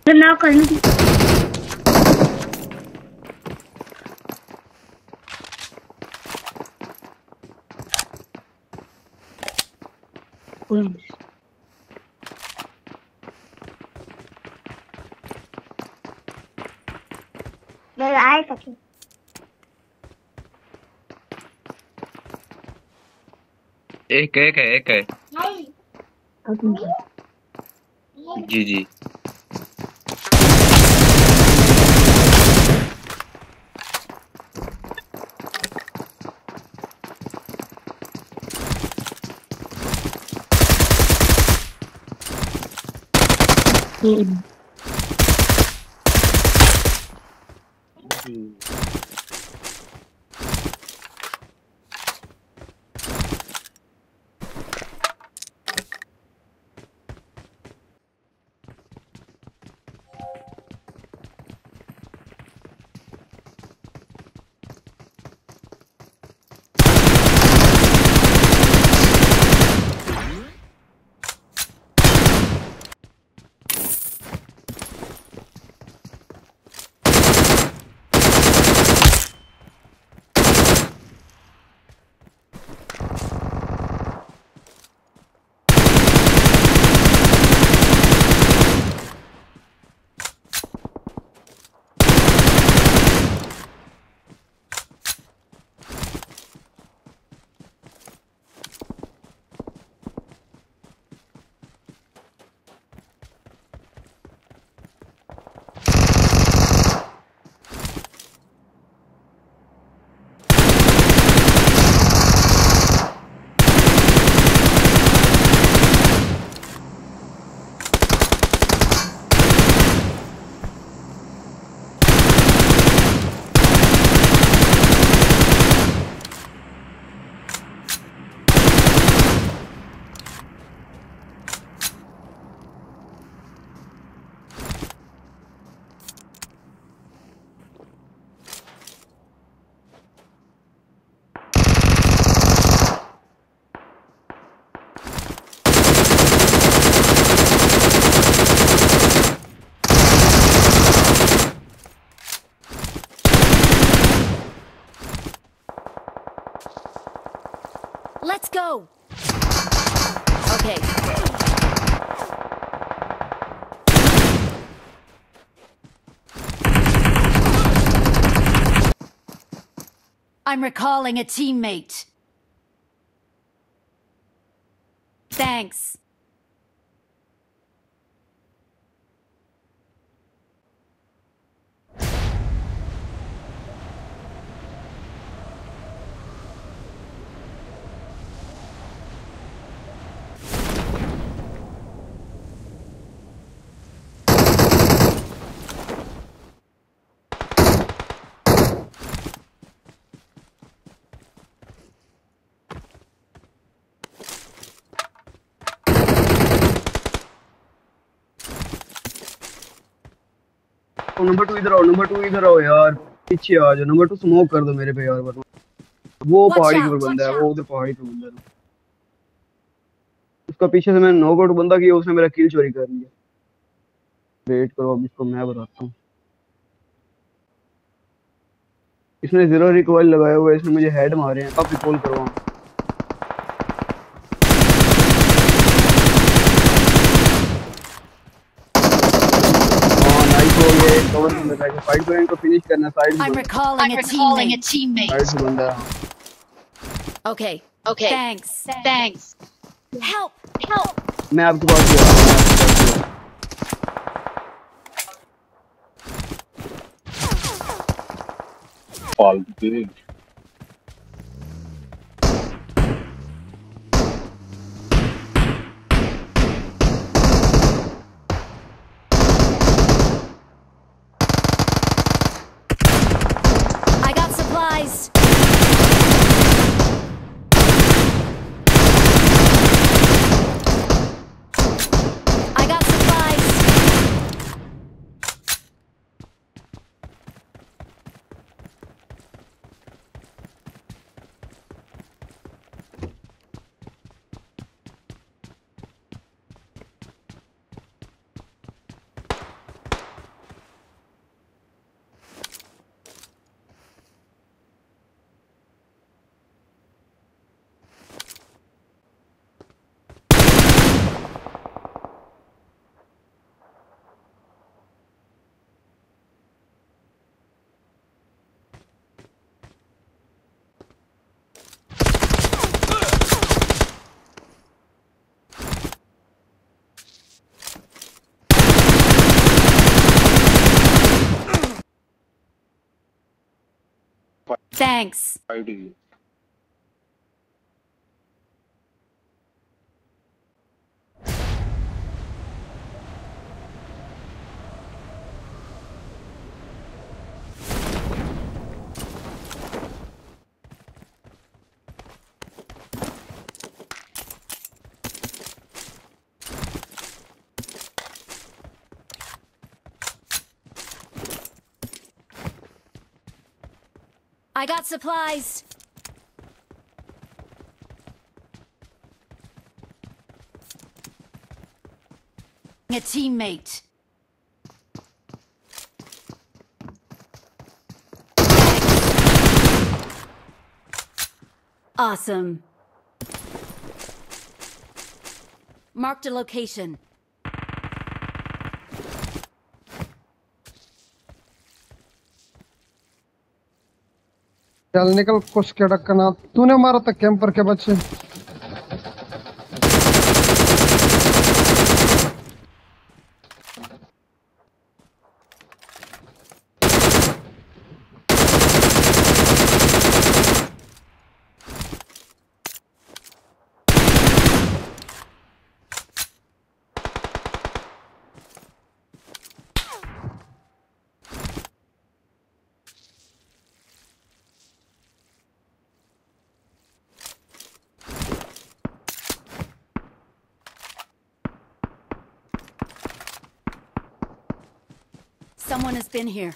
ना करनी थी। आए तक एक है जी जी। Let's go. Okay. I'm recalling a teammate. Thanks. Number 2 इधर आओ, नंबर 2 इधर आओ यार, पीछे आ जाओ। नंबर 2 स्मोक कर दो मेरे पे यार, वरना वो Watch पहाड़ी के ऊपर out. बंदा है, वो उधर पहाड़ी पे बंदा है। उसका पीछे से मैंने नॉकआउट बंदा किया, उसने मेरा किल चोरी कर लिया। वेट करो, अब इसको मैं बताता हूँ। इसने 0 रिकॉइल लगाया हुआ है, इसने मुझे हेड मारे हैं। आप रिकॉल करवाओ। हाँ नाइस हो गया, कवर में लगा के फाइट को इनको फिनिश करना। साइड I'm से recalling a teammate. साइड से बंदा है। Okay. Thanks. Help. मैं आपके पास ही आ रहा हूँ, मैं आपके पास ही आ रहा हूँ। फालतू I got supplies. I got supplies. Thanks. ID I got supplies. A teammate. Awesome. Marked a location. चल निकल कुछ के डकना तूने मारा था कैंपर के बच्चे Someone has been here.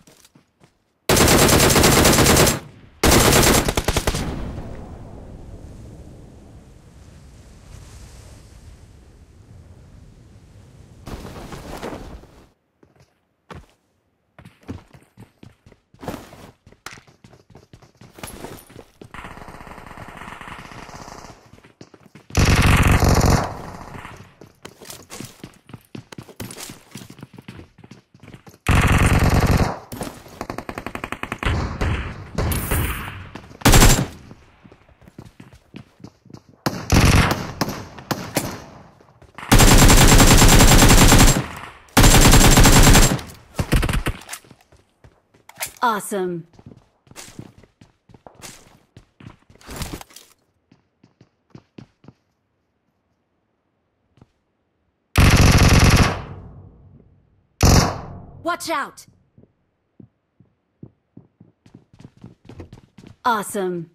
Awesome. Watch out. Awesome.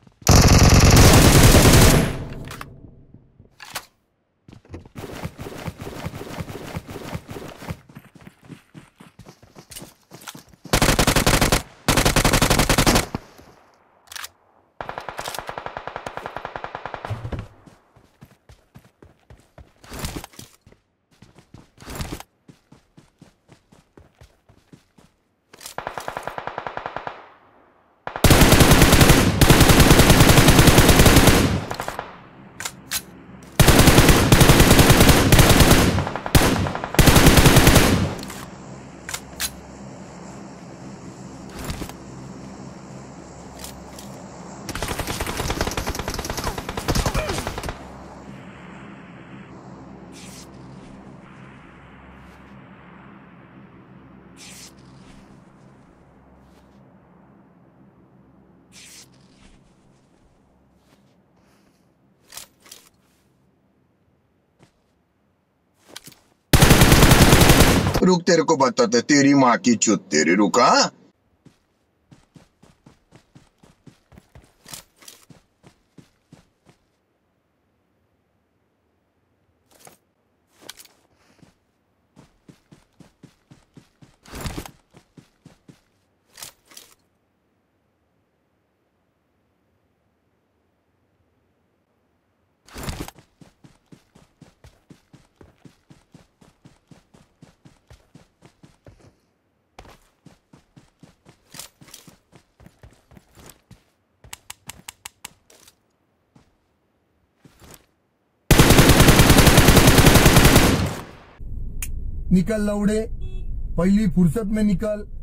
रुक तेरे को बताते तेरी माँ की चुत तेरी रुका निकल लौड़े पहली फुर्सत में निकल